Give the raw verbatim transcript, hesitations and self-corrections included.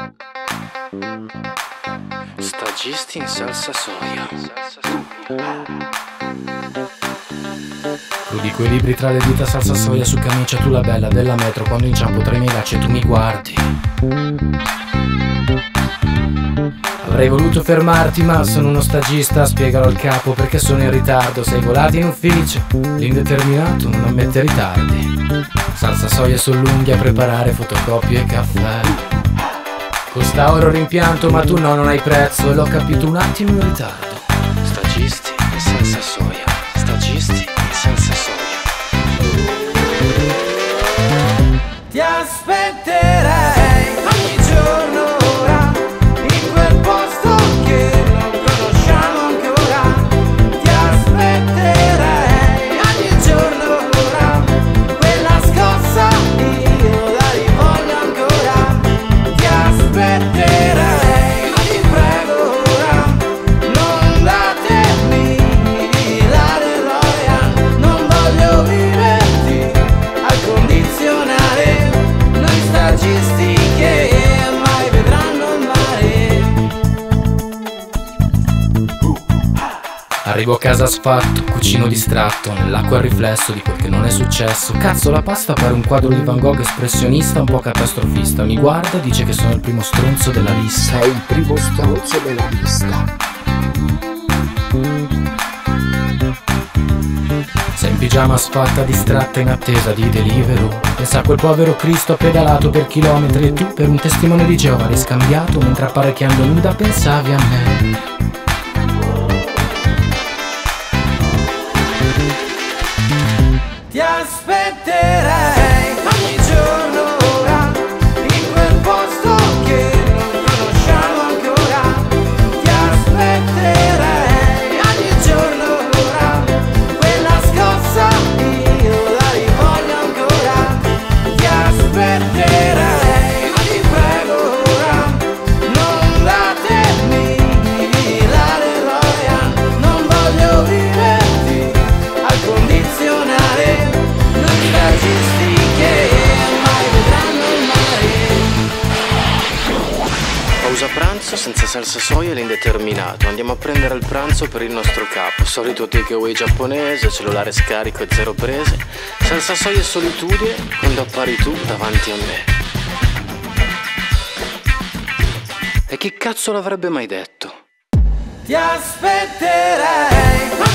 Stagisti in salsa soia. Rubico i libri tra le dita, salsa soia su camicia, tu la bella della metro. Quando inciampo tra i miei lacci e tu mi guardi. Avrei voluto fermarti ma sono uno stagista, spiegalo al capo perché sono in ritardo. Sei volato in ufficio, l'indeterminato non ammette ritardi. Salsa soia sull'unghia, preparare fotocopie e caffè. Costa oro rimpianto ma tu no, non hai prezzo e l'ho capito un attimo in ritardo. Stagisti in salsa soia. Stagisti in salsa soia. Ti aspetterei ogni giorno ora in quel posto che non conosciamo ancora. Ti aspetterei ogni giorno ora, quella scossa io la rivoglio ancora. Ti aspetterei, ma ti prego ora, non datemi la DeLorean. Non voglio viverti al condizionale, noi stagisti che mai vedranno il mare. Arrivo a casa sfatto, cucino distratto, nell'acqua il riflesso di quel che non è successo. Cazzo, la pasta pare un quadro di Van Gogh espressionista, un po' catastrofista. Mi guarda, dice che sono il primo stronzo della lista. Sei il primo stronzo della lista. Sei in pigiama sfatta, distratta in attesa di Deliveroo. Pensa a quel povero Cristo pedalato per chilometri e tu per un testimone di Geova l'hai scambiato. Mentre apparecchiando nuda pensavi a me. Ti aspetterei ogni giorno ora in quel posto che non conosciamo ancora. Ti aspetterei ogni giorno ora, quella scossa io la rivoglio ancora. Ti aspetterei, ma ti prego ora, non datemi la DeLorean. Non voglio viverti al condizionale, noi stagisti che mai vedranno il mare. Pausa pranzo senza salsa soia e l'indeterminato. Andiamo a prendere il pranzo per il nostro capo. Solito takeaway giapponese, cellulare scarico e zero prese. Salsa soia e solitudine quando appari tu davanti a me. E chi cazzo l'avrebbe mai detto? Ti aspetterei